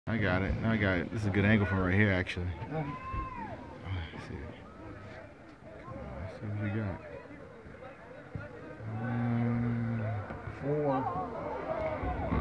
I got it. I got it. This is a good angle from right here, actually. Let's see. Come on, let's see what we got. Four.